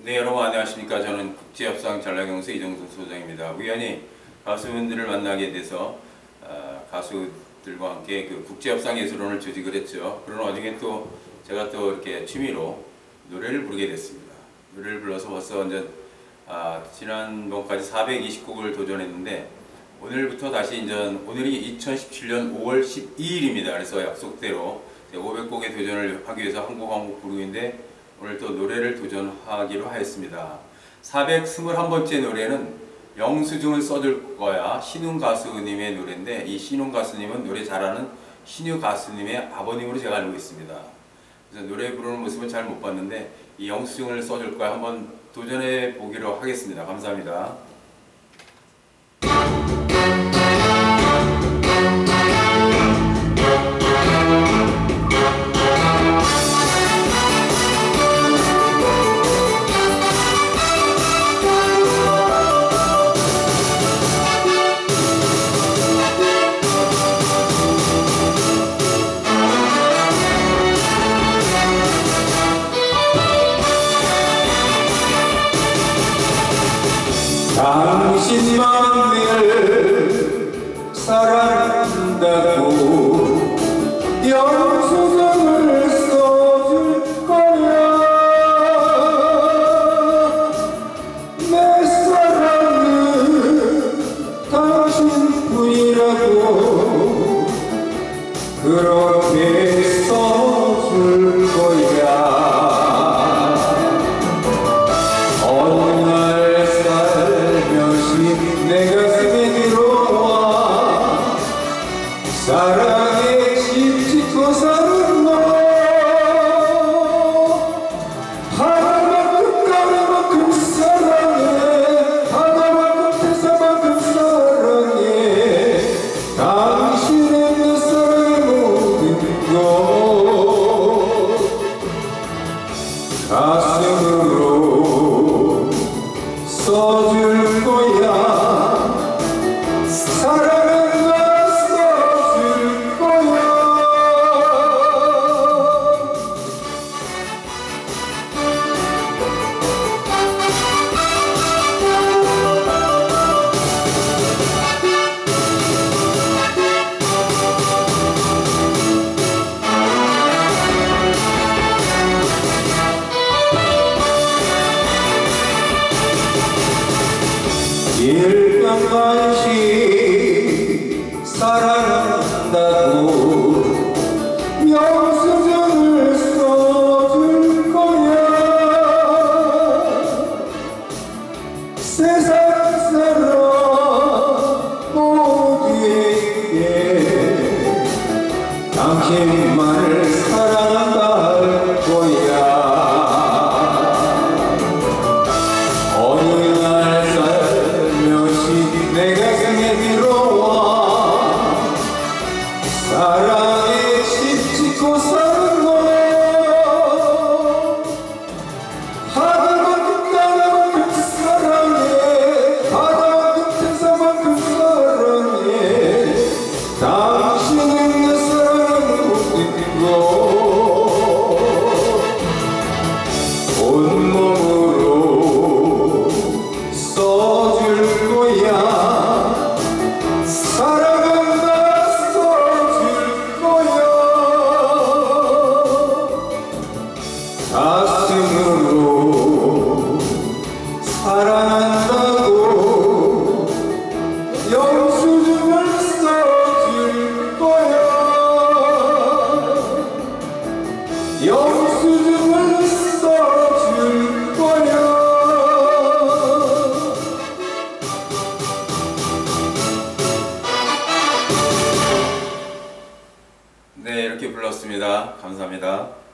네, 여러분 안녕하십니까. 저는 국제협상 전략연구소 이정순 소장입니다. 우연히 가수분들을 만나게 돼서 가수들과 함께 그 국제협상 예술원을 조직을 했죠. 그런 와중에 또 제가 또 이렇게 취미로 노래를 부르게 됐습니다. 노래를 불러서 벌써 이제 지난번까지 420곡을 도전했는데 오늘부터 다시 이제 오늘이 2017년 5월 12일입니다. 그래서 약속대로 500곡의 도전을 하기 위해서 한 곡 한 곡 부르고 있는데 오늘 또 노래를 도전하기로 하였습니다. 421번째 노래는 영수증을 써줄 거야. 신웅 가수님의 노래인데 이 신웅 가수님은 노래 잘하는 신유 가수님의 아버님으로 제가 알고 있습니다. 그래서 노래 부르는 모습은 잘 못 봤는데 이 영수증을 써줄 거야 한번 도전해 보기로 하겠습니다. 감사합니다. 당신만을 사랑한다고 영수증을 써줄 거야. 내 사랑은 당신뿐이라고 그렇게 써줄 거야. 내 가슴에 들어와 사랑에 집 짓고 사는 너 하나만큼 가나만큼 사랑해 하나만큼 태사만큼 사랑해 당신의 내 사랑의 모든 것 가슴으로 써줄 거야. 일병만시 사랑한다고 영수증을 써줄 거야. 세상 사람 모두에게 당신만을 사랑한다 할 거야. 내 가슴에 들어와 사랑에 집 짓고 사는 너 하나만큼 나만큼 사랑해 하나만큼 태사만큼 사랑해 당신은 내 사랑을 모든 것 온몸으로 써줄 거야. 가슴으로 사랑한다고 영수증을 써줄 거야. 영수증을 써줄 거야. 네, 이렇게 불렀습니다. 감사합니다.